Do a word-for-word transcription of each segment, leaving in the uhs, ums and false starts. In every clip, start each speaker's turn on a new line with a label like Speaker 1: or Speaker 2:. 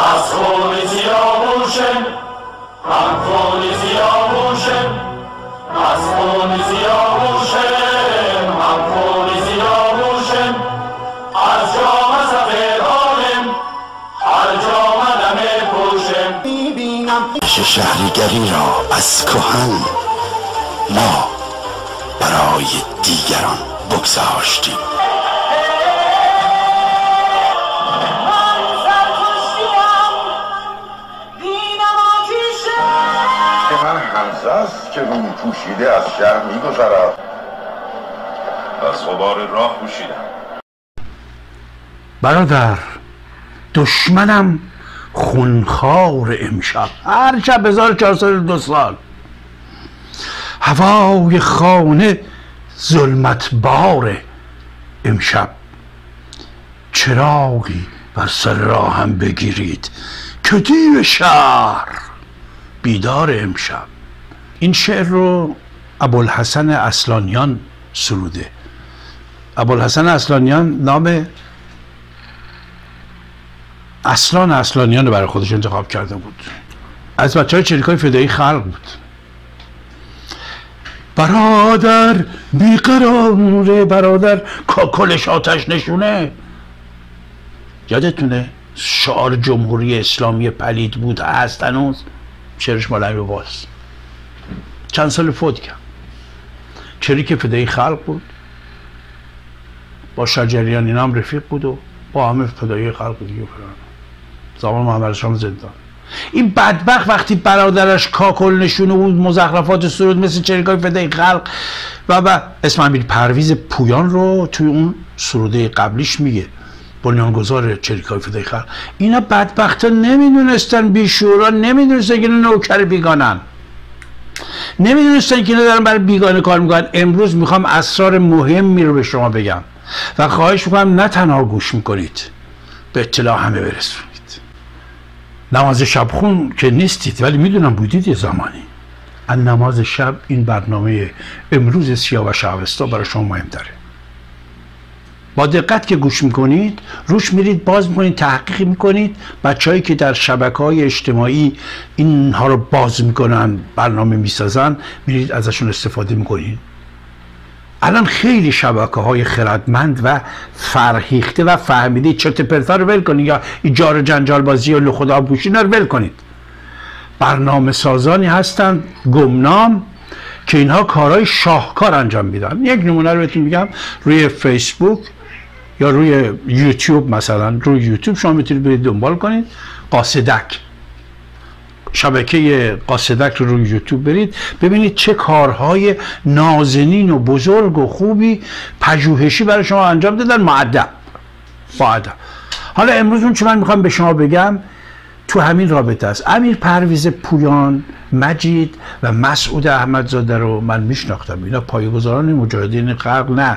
Speaker 1: از خون سیاوشم هم خون سیاوشم از خون سیاوشم هم خون سیاوشم از جام سفیدانم هر جام نمی پوشم
Speaker 2: میبینم شهریگری را از کهن ما برای دیگران بگذاشتیم.
Speaker 3: من حمزه است که روی پوشیده از شهر میگذرد. از غبار راه پوشیدم.
Speaker 4: برادر دشمنم خونخوار امشب، هر شب هزار و چهارصد و دو سال هوای خانه ظلمت بار امشب. چراغی بر سر راهم بگیرید که دیو شهر بیدار امشب. این شعر رو ابوالحسن اصلانیان سروده. ابوالحسن اصلانیان نام اصلان اصلانیان رو برای خودش انتخاب کرده بود، از بچه های چریکای فدایی خلق بود. برادر بیقراره، برادر کاکلش آتش نشونه. یادتونه شعار جمهوری اسلامی پلید بود، هست هنوز. شعرش مال امیر عباس، چند سال فوت کرد. چریک فدایی خلق بود، با شجریان اینا هم رفیق بود و با همه فدایی خلق دیگه فران زمان محمد شام زندان. این بدبخت وقتی برادرش کاکل نشونه بود مزخرفات سرود مثل چریکای فدایی خلق و و اسم امیر پرویز پویان رو توی اون سروده قبلیش میگه، بنیانگذار چریکای فدایی خلق. اینا بدبختا نمیدونستن، بیشورا نمیدونستن که نوکر بیگانن، نمیدونستن که اینا دارن برای بیگانه کار میکنن. امروز میخوام اسرار مهمی رو به شما بگم و خواهش میکنم نه تنها گوش میکنید، به اطلاع همه برسونید. نماز شب خون که نیستید ولی میدونم بودید یه زمانی. از نماز شب این برنامه امروز سیاوش اوستا برای شما مهم داره. با دقت که گوش میکنید، روش میرید باز میکنید، تحقیق میکنید. بچه‌هایی که در شبکه‌های اجتماعی اینها رو باز میکنن، برنامه میسازن، میرید ازشون استفاده میکنید. الان خیلی شبکه‌های خردمند و فرهیخته و فهمیده چرت پرتا رو ول کنید، یا ایجار جنجال بازی و لخدا پوشیدن رو ول کنید. برنامه سازانی هستند گمنام که اینها کارهای شاهکار انجام میدن. یک نمونه رو بهتون میگم، روی فیسبوک یا روی یوتیوب، مثلا روی یوتیوب شما میتونید برید دنبال کنید قاصدک، شبکه قاصدک رو روی یوتیوب برید ببینید چه کارهای نازنین و بزرگ و خوبی پژوهشی برای شما انجام دادن، مؤدب مؤدب. حالا امروز اون چه من میخوام به شما بگم تو همین رابطه است. امیر پرویز پویان، مجید و مسعود احمدزاده رو من میشناختم. اینا پایه‌گذاران مجاهدین خلق، نه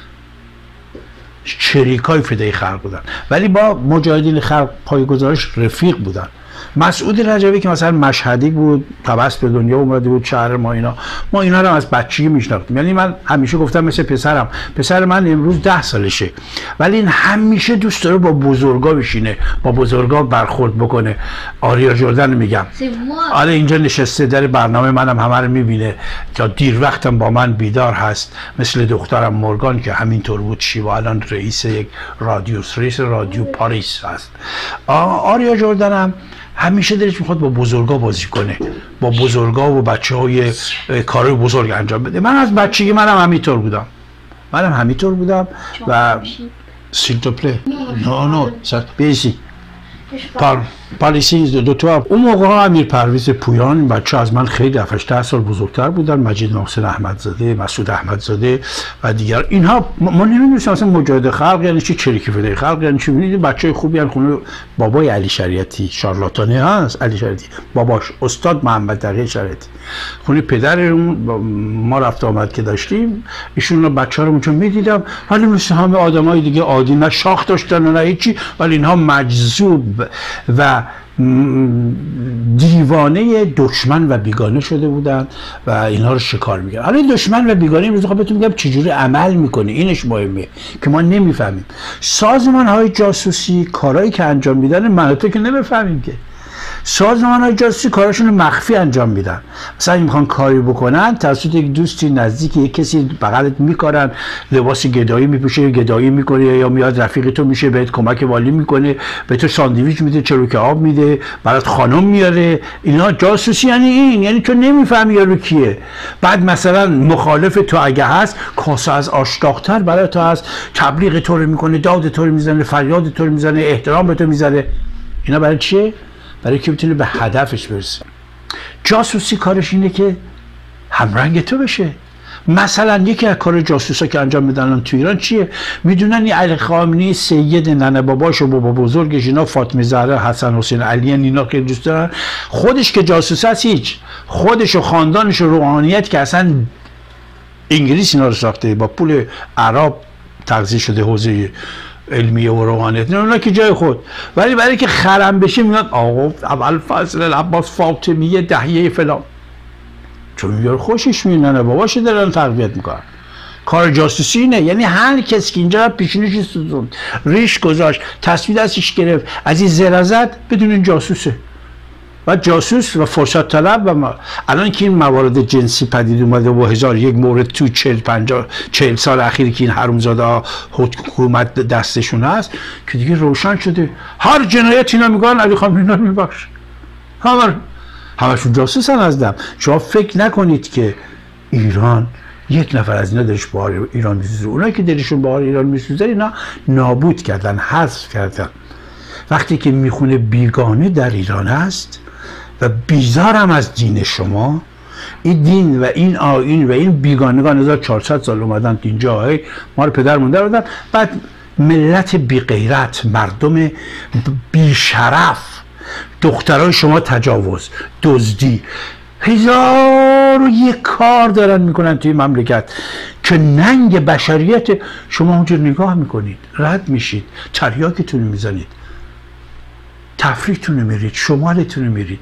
Speaker 4: چریکای فدایی خلق بودن، ولی با مجاهدین خلق پایه‌گذارش رفیق بودن. مسعود رجبی که مثلا مشهدی بود، طبعاً به دنیا اومده بود شهر ما، اینا ما اینا رو از بچگی میشناختیم. یعنی من همیشه گفتم مثل پسرم، پسر من امروز ده سالشه ولی این همیشه دوست داره با بزرگا بشینه، با بزرگا برخورد بکنه. آریا جردن میگم، آره اینجا نشسته در برنامه منم همه رو میبینه، تا دیر وقتم با من بیدار هست، مثل دخترم مورگان که همینطور بود شیوا، الان رئیس یک رادیو، رئیس رادیو پاریس هست. آریا جردنم همیشه دلش میخواد با بزرگا بازی کنه، با بزرگا و بچه های کارهای بزرگ انجام بده. من از بچگی منم همینطور بودم منم همینطور بودم و سیلتوپله نه نه بیسی پار پالیسی دو تا. اون موقع امیر پرویز پویان، این بچه از من خیلی هفت ده سال بزرگتر بودن، مجید محسن احمدزاده، مسعود احمدزاده و دیگر. اینها ما نمیدونستیم اصلا مجاهد خلق یعنی چی، چریک فدایی خلق یعنی چی. ببینید بچهای خوبی ان، خونه بابای علی شریعتی شارلاتانی هست، علی شریعتی باباش استاد محمد تقی شریعتی، خونه پدر اون ما رفت آمد که داشتیم، ایشون رو بچه‌ها رو اونجا میدیدم، ولی مثل همه آدمای دیگه عادی، نه شاخ داشتن نه هیچی، ولی اینها مجذوب و دیوانه دشمن و بیگانه شده بودن و اینها رو شکار میگن. حالا دشمن و بیگانه امروز خب بهتون میگم چجوری عمل میکنه، اینش مهمه که ما نمیفهمیم. سازمان های جاسوسی کارهایی که انجام میدن مناطقی که نمیفهمیم که سازمان های جاسوسی کاراشون رو مخفی انجام میدن. مثلا میخوان کاری بکنن توسط یک دوستی نزدیک یک کسی بغلت میکارن، لباس گدایی میپوشه، گدایی میکنه، یا میاد رفیق تو میشه بهت کمک والی میکنه، به تو ساندویچ میده، چروک آب میده، برات خانم میاره. اینا جاسوسی یعنی این، یعنی تو نمیفهمی یارو کیه. بعد مثلا مخالف تو اگه هست کاسه از آش داغ‌تر برای تو هست، تبلیغ تو رو میکنه، داد تو رو میزنه، فریاد تو رو میزنه، احترام به تو میذاره. اینا برای چیه؟ برای که بتونه به هدفش برسه. جاسوسی کارش اینه که همرنگ تو بشه. مثلا یکی از کار جاسوسا که انجام میدن تو ایران چیه؟ میدونن این علی خامنه‌ای، سید، ننه باباش و بابا بزرگش، اینا فاطمه زهرا، حسن حسین علی، اینا که دوست دارن، خودش که جاسوس هست هیچ، خودش و خاندانش و روحانیت که اصلا انگلیس اینا رو ساخته، با پول عرب تغذیه شده حوزه علمیه و روحانیت، اونا که جای خود، ولی برای که خرم بشه میاد آقا اول فضل العباس فاطمیه دهیه فلان، چون یار خوشش میاد، باباش دارن تربیت میکنن. کار جاسوسی اینه، یعنی هر کسی که اینجا پیشونیش سوزوند، ریش گذاشت، تصویر دستش گرفت، از این زر زد، بدون این جاسوسه. و جاسوس و فرصت طلب و ما الان که این موارد جنسی پدید اومده و هزار یک مورد تو چهل پنجاه چهل سال اخیری که این حرومزاده ها حکومت دستشون هست که دیگه روشن شده، هر جنایت اینا میگن علی خامنه‌ای اینا میبخشه، همه همشون جاسوسن از دم. شما فکر نکنید که ایران یک نفر از اینا دلش بهار ایران میسوزه. اونایی که دلشون بهار ایران میسوزه اینا نابود کردن، حذف کردن. وقتی که میخونه بیگانه در ایران هست و بیزارم از دین شما، این دین و این آیین و این بیگانگان هزار و چهارصد سال اومدن اینجا، ما رو پدر مونده رو دادن، بعد ملت بی غیرت، مردم بی شرف، دخترای شما تجاوز، دزدی، هزار و یک کار دارن میکنن توی مملکت که ننگ بشریت شما اونجا نگاه میکنید، رد میشید، تریاکتون رو میزنید، تفریحتون رو میرید، شمالتون رو میرید،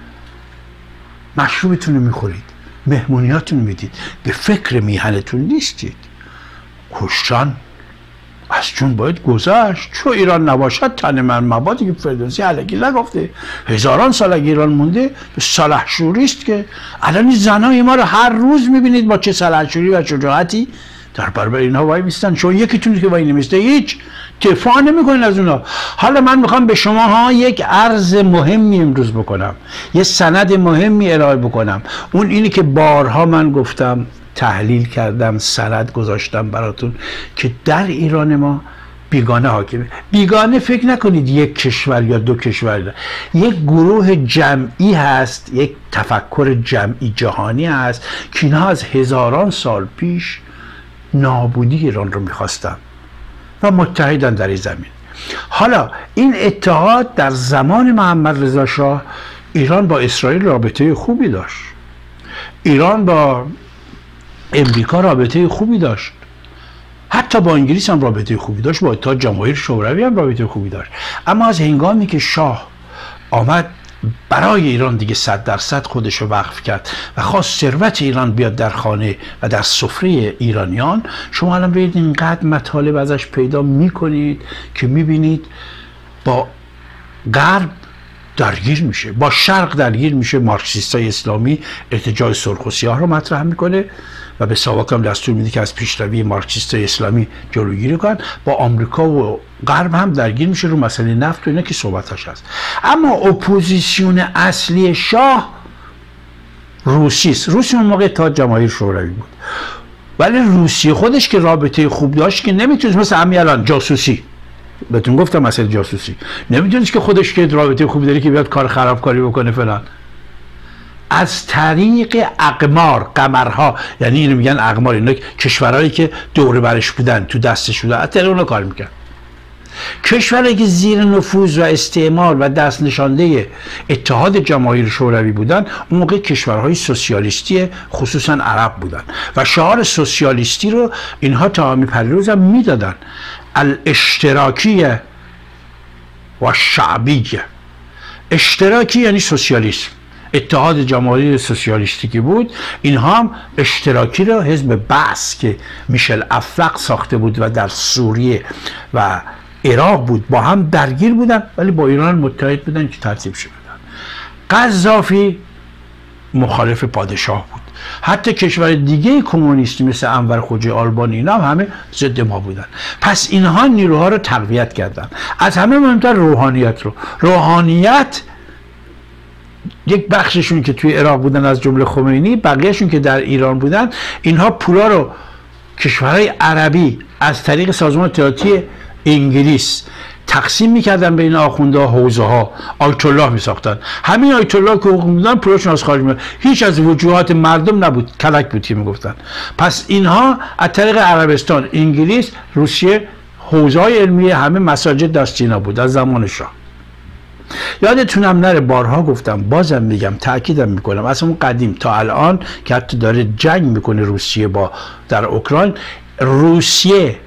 Speaker 4: مشروبتون رو میخورید، مهمونیاتون رو میدید، به فکر میهنتون نیستید. کشتن از جون باید گذشت. چون ایران نباشد تن من مبادی که فردوسی علکی نگفته، هزاران سال اگه ایران مونده به سلحشوری است که الان این زنای ما رو هر روز میبینید با چه سلحشوری و شجاعتی در برابر اینها وای میستن. چون یکیتون که وای نمیسته هیچ دفاع نمیکنین از اونها. حالا من میخوام به شما ها یک عرض مهمی امروز بکنم، یه سند مهمی ارائه بکنم. اون اینی که بارها من گفتم، تحلیل کردم، سند گذاشتم براتون که در ایران ما بیگانه حاکمه. بیگانه فکر نکنید یک کشور یا دو کشور، یک گروه جمعی هست، یک تفکر جمعی جهانی هست که اینها از هزاران سال پیش نابودی ایران رو میخواستن و متحدن در این زمین. حالا این اتحاد در زمان محمد رضا شاه، ایران با اسرائیل رابطه خوبی داشت، ایران با امریکا رابطه خوبی داشت، حتی با انگلیس هم رابطه خوبی داشت، با اتحاد جماهیر شوروی هم رابطه خوبی داشت. اما از هنگامی که شاه آمد برای ایران دیگه صد درصد خودش رو وقف کرد و خواست ثروت ایران بیاد در خانه و در سفره ایرانیان، شما الان ببینید اینقدر مطالب ازش پیدا میکنید که میبینید با غرب درگیر میشه، با شرق درگیر میشه. مارکسیستای اسلامی ارتجاع سرخ و سیاه رو مطرح میکنه و به ساواک هم دستور میده که از پیشروی مارکسیستای اسلامی جلوگیری کنن. با آمریکا و غرب هم درگیر میشه رو مسئله نفت و اینا که صحبتش هست. اما اپوزیسیون اصلی شاه روسیه است. روسیه اون موقع اتحاد جماهیر شوروی بود، ولی روسیه خودش که رابطه خوب داشت که نمیتونست، مثل همین الان جاسوسی، بهتون گفتم مسئله جاسوسی، نمیدونید که خودش که رابطه خوبی داره که بیاد کار خرابکاری بکنه فلان. از طریق اقمار، قمرها، یعنی اینو میگن اقمار، اینا کشورهایی که دور برش بودن، تو دستش بودن، حتی اونا کار میکرد. کشورهایی که زیر نفوذ و استعمار و دست نشانده اتحاد جماهیر شوروی بودن، اون موقع کشورهای سوسیالیستی خصوصا عرب بودن و شعار سوسیالیستی رو اینها تا همین پریروز هم میدادن، الاشتراکیه و شعبیه. اشتراکی یعنی سوسیالیسم، اتحاد جماهیر سوسیالیستی که بود، اینها هم اشتراکی را حزب بعث که میشل افلق ساخته بود و در سوریه و عراق بود با هم درگیر بودن، ولی با ایران متحد بودن که ترتیب شده بودن. قذافی مخالف پادشاه بود. حتی کشور دیگه کمونیستی مثل انور خوجه آلبانی اینا هم همه ضد ما بودن. پس اینها نیروها رو تقویت کردن. از همه مهمتر روحانیت رو. روحانیت یک بخششون که توی عراق بودن از جمله خمینی، بقیهشون که در ایران بودن، اینها پولا رو کشورهای عربی از طریق سازمان اطلاعاتی انگلیس تقسیم میکردن بین آخونده ها، حوزه ها، آیت الله میساختن. همین آیت الله که حقوق میدن پولاشون از خارج میاد، هیچ از وجوهات مردم نبود، کلک بود که میگفتن. پس اینها از طریق عربستان، انگلیس، روسیه، حوزه های علمی همه مساجد دست اینا بود از زمان شاه. یادتونم نره بارها گفتم، بازم میگم، تاکیدم میکنم، از اون قدیم تا الان که حتی داره جنگ میکنه روسیه با در اوکراین، روسیه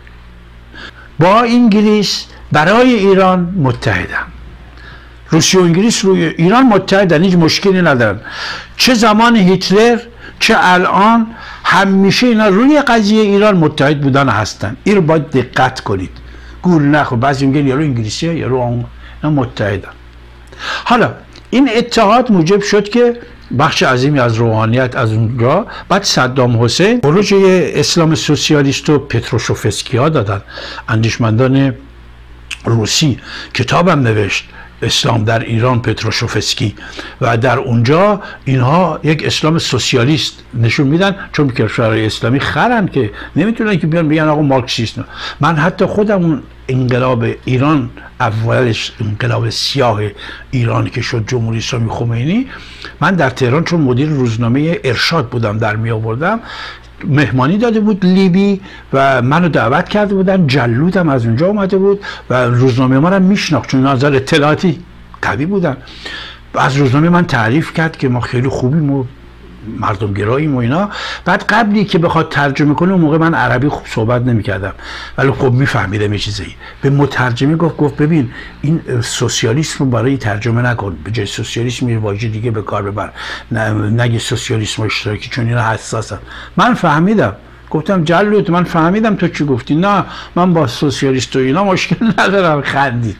Speaker 4: با انگلیس برای ایران متحدن. روسیه و انگلیس روی ایران متحدن، هیچ مشکلی ندارن. چه زمان هیتلر چه الان همیشه اینا روی قضیه ایران متحد بودن هستن. این رو باید دقت کنید. گول نخور، بعضی میگن یارو انگلیسیه یارو اون، اینا متحدن. حالا این اتحاد موجب شد که بخش عظیمی از روحانیت از اونجا، بعد صدام حسین خروج اسلام سوسیالیست و پتروشوفسکی ها دادن. اندیشمندان روسی کتابم نوشت، اسلام در ایران، پتروشوفسکی، و در اونجا اینها یک اسلام سوسیالیست نشون میدن، چون کشورهای اسلامی خرن که نمیتونن که بیان بگن آقا مارکسیسم. من حتی خودم اون انقلاب ایران، اولش انقلاب سیاه ایران که شد جمهوری اسلامی خمینی، من در تهران چون مدیر روزنامه ارشاد بودم در می آوردم، مهمانی داده بود لیبی و منو دعوت کرده بودن، جلودم از اونجا اومده بود و روزنامه ما رو میشناخت چون نظر اطلاعاتی قوی بودن. از روزنامه من تعریف کرد که ما خیلی خوبیم و مردم گراییم و اینا. بعد قبلی که بخواد ترجمه کنه، اون موقع من عربی خوب صحبت نمیکردم ولی خب میفهمیدم یه چیزی، به مترجمی گفت گفت ببین این سوسیالیسم رو برای ترجمه نکن، به جای سوسیالیسم یه واژه دیگه به کار ببر، نگی سوسیالیسم اشتراکی چون اینا حساسن. من فهمیدم، گفتم جلوت من فهمیدم تو چی گفتی. نه من با سوسیالیست و اینا مشکل ندارم. خندید.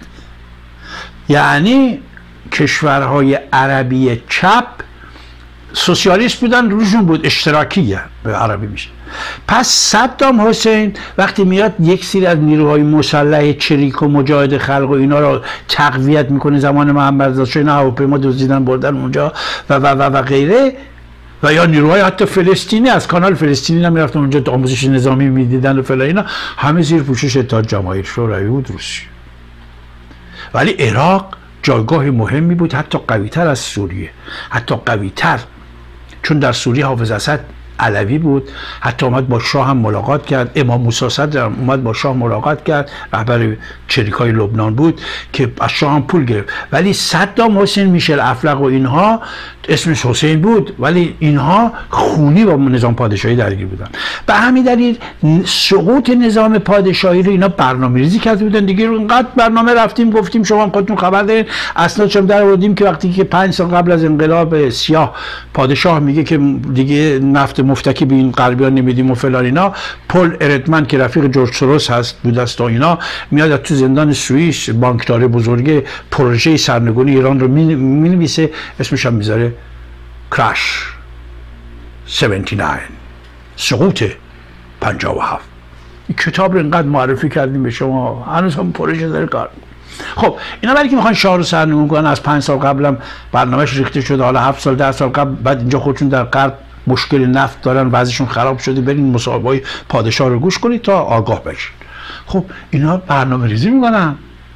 Speaker 4: یعنی کشورهای عربی چپ سوسیالیست بودن، روشون بود اشتراکیه به عربی میشه. پس صدام حسین وقتی میاد یک سری از نیروهای مسلح چریک و مجاهد خلق و اینا رو تقویت میکنه، زمان محمد رضا شاه اینا هواپیما دزدیدن بردن اونجا و و و و غیره، و یا نیروهای حتی فلسطینی از کانال فلسطینی هم میرفتن اونجا آموزش نظامی میدیدن و فلان اینا، همه زیر پوشش اتحاد جماهیر شوروی بود، روسیه. ولی عراق جایگاه مهمی بود، حتی قوی‌تر از سوریه، حتی قوی‌تر، چون در سوریه حافظ اسد علوی بود، حتی اومد با شاه هم ملاقات کرد. امام موسی صدر اومد با شاه ملاقات کرد، رهبر چریکای لبنان بود که از شاه هم پول گرفت. ولی صدام حسین، میشل افلق و اینها اسمش حسین بود، ولی اینها خونی با نظام پادشاهی درگیر بودن. به همین دلیل سقوط نظام پادشاهی رو اینا برنامه‌ریزی کرده بودن دیگه. رو اینقدر برنامه رفتیم گفتیم، شما هم خودتون خبر دارین، اسناد چم در آوردیم که وقتی که پنج سال قبل از انقلاب سیاه پادشاه میگه که دیگه نفت مفتکی به این غربیان نمیدیم و فلان اینا، پل اردمن که رفیق جورج سوروس هست بود است و اینا، میاد تو زندان سوئیس، بانکدار بزرگ، پروژه سرنگونی ایران رو مینویسه، اسمش هم میذاره کراش هفتاد و نه، سقوط پنجاه و هفت. این کتاب رو اینقدر معرفی کردیم به شما، هنوز هم پروژه داره کار. خب اینا برای که میخوان شاه رو سرنگون کنن، از پنج سال قبلم برنامهش ریخته شده، حالا هفت سال ده سال قبل، بعد اینجا خودشون در غرب مشکل نفت دارن، وضعشون خراب شده، برین مصاحبه‌های پادشاه رو گوش کنید تا آگاه بشید. خب اینا برنامه ریزی میکنن،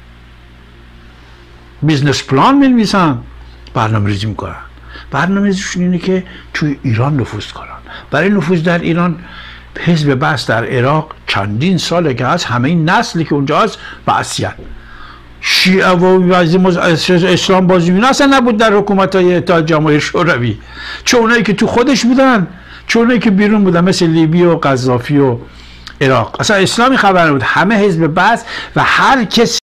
Speaker 4: بیزنس پلان می‌نویسن، برنامه ریزی میکنن. برنامه ریزیشون اینه که توی ایران نفوذ کنن. برای نفوذ در ایران حزب بعث در عراق چندین ساله که هست، همه این نسلی که اونجا هست بعثیت، شیعه و اسلام بازی اینا اصلا نبود در حکومت‌های اتحاد جماهیر شوروی، چه اونایی که تو خودش بودن چه اونایی که بیرون بودن، مثل لیبی و قذافی و عراق. اصلا اسلامی خبر نبود، همه حزب بعث و هر کسی